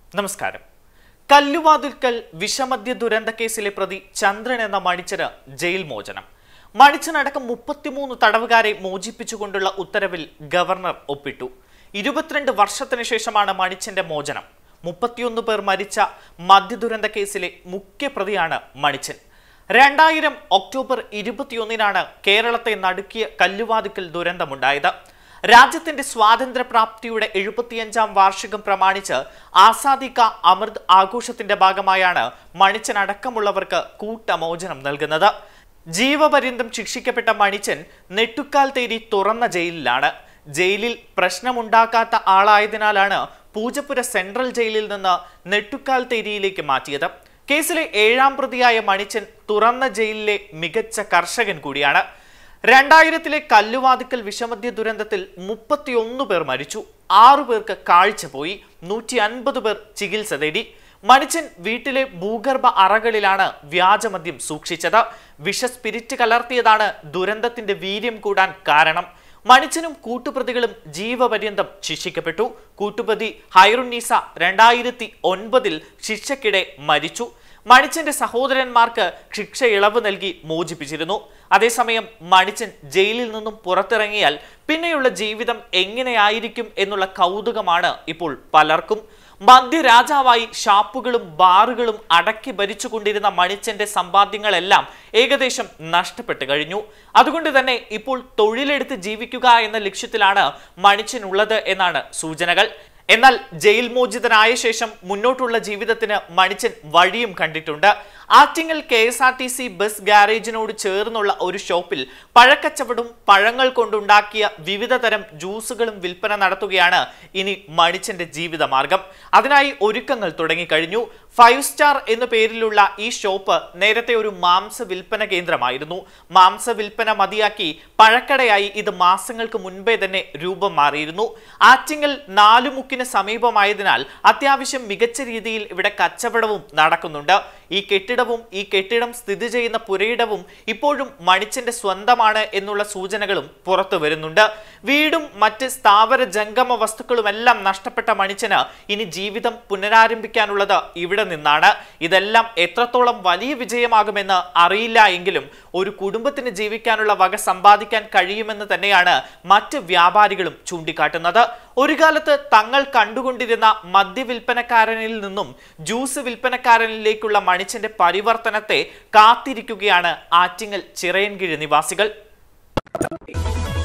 നമസ്കാരം. കല്ലുവാതുക്കൽ വിഷമദ്യ ദുരന്ത കേസിലെ പ്രതി ചന്ദ്രൻ എന്ന മണിച്ചന് ജയിൽ മോചനം. മണിച്ചനടക്കം 33 തടവുകാരെ മോചിപ്പിച്ചുകൊണ്ടുള്ള ഉത്തരവിൽ ഗവർണർ ഒപ്പിട്ടു. 22 വർഷത്തിന് ശേഷമാണ് മണിച്ചന്റെ മോചനം. 31 പേർ മരിച്ച മദ്യദുരന്ത കേസിലെ മുഖ്യപ്രതിയാണ് മണിച്ചൻ. 2000 ഒക്ടോബർ 21-നാണ് കേരളത്തെ നടുക്കിയ കല്ലുവാതുക്കൽ ദുരന്തമുണ്ടായത്. രാജ്യത്തിന്റെ സ്വാതന്ത്ര്യപ്രാപ്തിയുടെ 75-ാം വാർഷികം പ്രമാണിച്ച് ആസാദി കാ അമൃത് ആഘോഷത്തിന്റെ ഭാഗമായാണ് മണിച്ചൻ അടക്കമുള്ളവർക്ക് കൂട്ടമോചനം നൽകുന്നത്. ജീവപര്യന്തം ശിക്ഷിക്കപ്പെട്ട മണിച്ചൻ നെട്ടുക്കാൽ തേരി തുറന്ന ജയിലിലാണ്. ജയിലിൽ പ്രശ്നമുണ്ടാക്കാത്ത ആളായതിനാലാണ് പൂജപ്പുര സെൻട്രൽ ജയിലിൽ നിന്ന് നെട്ടുക്കാൽ തേരിയിലേക്ക് മാറ്റിയത്. കേസിലെ 7ാം പ്രതിയായ മണിച്ചൻ തുറന്ന ജയിലിലെ മികച്ച കർഷകൻ കൂടിയാണ്. 2000-ലെ കല്ലുവാതുക്കൽ വിഷമദ്യ ദുരന്തത്തിൽ 31 പേർ മരിച്ചു. 6 പേർക്ക് കാഴ്ച പോയി. 150 പേർ ചികിത്സ തേടി. മണിച്ചൻ വീട്ടിലെ ഭൂഗർഭ അറകളിലാണ് വ്യാജമദ്യം സൂക്ഷിച്ചത്. വിഷസ്പിരിറ്റ് കലർത്തിയതാണ് ദുരന്തത്തിന്റെ വീര്യം കൂടാൻ കാരണം. മണിച്ചനും കൂട്ടുപ്രതികളും ജീവപര്യന്തം ശിക്ഷിക്കപ്പെട്ടു. കൂട്ടുപ്രതി ഹൈറുന്നീസ 2009-ൽ ശിക്ഷയ്ക്കിടെ മരിച്ചു. മണിച്ചന്റെ സഹോദരന്മാർക്ക് ശിക്ഷ ഇളവ് നൽകി മോചിപ്പിച്ചിരുന്നു. അതേസമയം മണിച്ചൻ ജയിലിൽ നിന്നും പുറത്തിറങ്ങിയാൽ പിന്നെയുള്ള ജീവിതം എങ്ങനെയായിരിക്കും എന്നുള്ള കൗതുകമാണ് ഇപ്പോൾ പലർക്കും. മദ്യരാജാവായി ഷാപ്പുകളും ബാറുകളും അടക്കി ഭരിച്ചുകൊണ്ടിരുന്ന മണിച്ചന്റെ സമ്പാദ്യങ്ങളെല്ലാം ഏകദേശം നഷ്ടപ്പെട്ടു കഴിഞ്ഞു. അതുകൊണ്ട് തന്നെ ഇപ്പോൾ തൊഴിലെടുത്ത് ജീവിക്കുക എന്ന ലക്ഷ്യത്തിലാണ് മണിച്ചനുള്ളത് എന്നാണ് സൂചനകൾ. എന്നാൽ ജയിൽ മോചിതനായ ശേഷം മുന്നോട്ടുള്ള ജീവിതത്തിന് മണിച്ചൻ വഴിയും കണ്ടിട്ടുണ്ട്. ആറ്റിങ്ങൽ KSRTC ബസ് ഗാരേജിനോട് ചേർന്നുള്ള ഒരു ഷോപ്പിൽ പഴക്കച്ചവടവും പഴങ്ങൾ കൊണ്ടുണ്ടാക്കിയ വിവിധ തരം ജ്യൂസുകളും വിൽപ്പന നടത്തുകയാണ് ഇനി മണിച്ചന്റെ ജീവിതമാർഗം. അതിനായി ഒരുക്കങ്ങൾ തുടങ്ങിക്കഴിഞ്ഞു. 5 സ്റ്റാർ എന്ന പേരിലുള്ള ഈ ഷോപ്പ് നേരത്തെ ഒരു മാംസ വിൽപ്പന കേന്ദ്രമായിരുന്നു. മാംസ വിൽപ്പന മതിയാക്കി പഴക്കടയായി ഇത് മാസങ്ങൾക്ക് മുൻപേ തന്നെ രൂപം മാറിയിരുന്നു. ആറ്റിങ്ങൽ 4 മുക്കിന് സമീപമായതിനാൽ അത്യാവശ്യം മികച്ച രീതിയിൽ ഇവിടെ കച്ചവടവും നടക്കുന്നുണ്ട്. ഈ കെട്ടിടം സ്ഥിതി ചെയ്യുന്ന പുരയിടവും ഇപ്പോഴും മണിച്ചന്റെ സ്വന്തമാണ് എന്നുള്ള സൂചനകളും പുറത്തു വരുന്നുണ്ട്. വീടും മറ്റ് സ്ഥാവര ജംഗമ വസ്തുക്കളുമെല്ലാം നഷ്ടപ്പെട്ട മണിച്ചന് ഇനി ജീവിതം പുനരാരംഭിക്കാനുള്ളത് ഇവിടെ നിന്നാണ്. ഇതെല്ലാം എത്രത്തോളം വലിയ വിജയമാകുമെന്ന് അറിയില്ല എങ്കിലും ഒരു കുടുംബത്തിന് ജീവിക്കാനുള്ള വക സമ്പാദിക്കാൻ കഴിയുമെന്ന് തന്നെയാണ് മറ്റ് വ്യാപാരികളും ചൂണ്ടിക്കാട്ടുന്നത്. ഒരു കാലത്ത് തങ്ങൾ കണ്ടുകൊണ്ടിരുന്ന മദ്യവിൽപ്പനക്കാരനിൽ നിന്നും ജ്യൂസ് വിൽപ്പനക്കാരനിലേക്കുള്ള മണിച്ചന്റെ പരിവർത്തനത്തെ കാത്തിരിക്കുകയാണ് ആറ്റിങ്ങൽ ചിറയൻകീഴ് നിവാസികൾ.